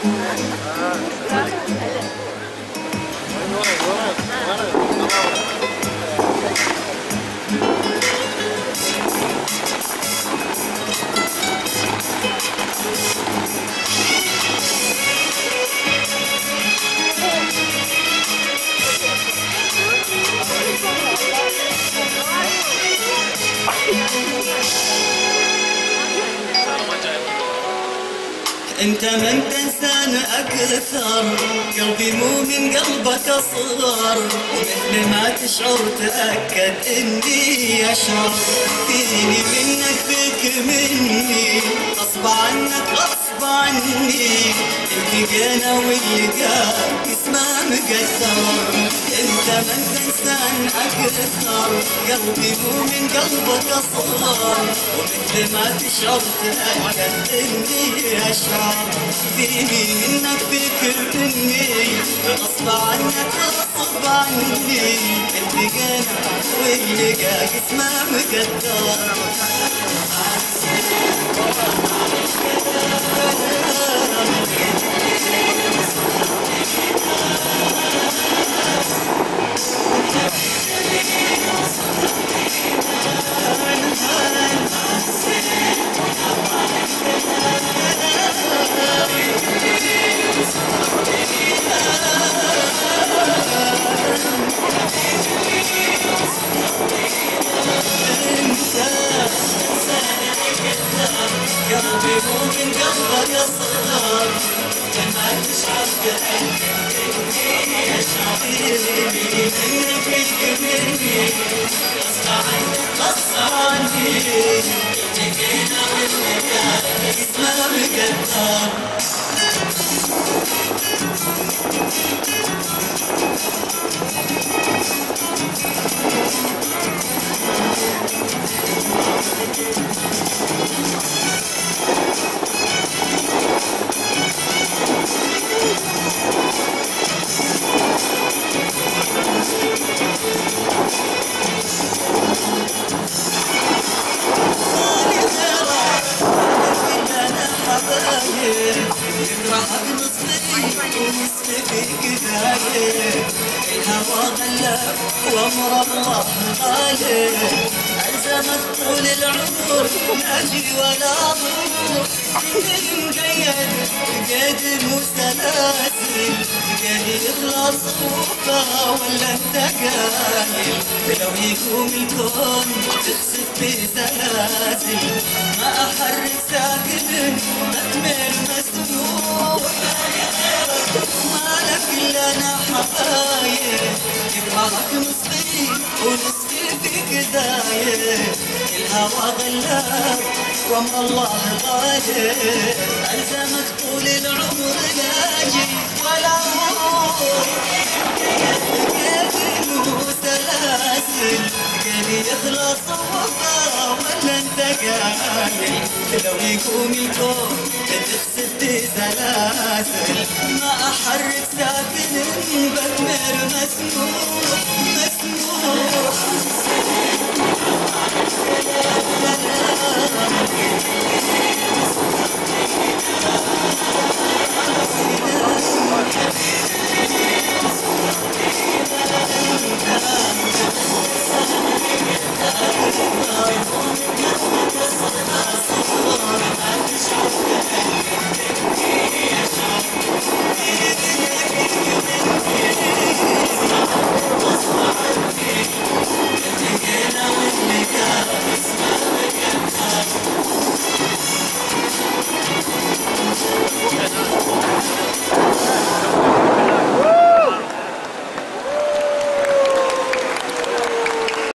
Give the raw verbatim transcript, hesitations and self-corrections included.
انت من تنسان اكثر، قلبي مو من قلبك اصغر، ومثل ما تشعر تاكد اني اشعر، فيني منك فيك مني، غصب عنك غصب عني، التقينا واللقاء اسمه مقدر. انت من تنسان اكثر، قلبي مو من قلبك اصغر، ومثل ما تشعر تاكد اني اشعر، فيني منك فيك مني، غصب عنك غصب عني، التقينا واللقاء اسمه مقدر. قلبي مو من قلبك اصغر، لما تشعر تأكد اني اشعر، منك فيك مني، غصب عنك غصب عني، التقينا واللقاء اسمه مقدر. يفرحك نصفي ونصفي فيك داير، الهوى غلب وامر الله غالب، ألزمك طول العمر ناجي ولا ضر، مقيد قيد مو سلاسل، قيد يخلص وفا ولا انت قايل، لو يقوم الكون تخسف بسلاسل، ما احرك ساكن مثمر مسنون، مالك الا انا حبايب، يفرحك نصفي ونصفي فيك داير، الهوى غلاب وامر الله غالب، ألزمك طول العمر لاجي ولا مور، قيد مو سلاسل، قيد يخلص وفا ولا انت قايل، لو يقوم الكون تخسف بسلاسل، ما احرك ساكن بثمر مسموح مسموح.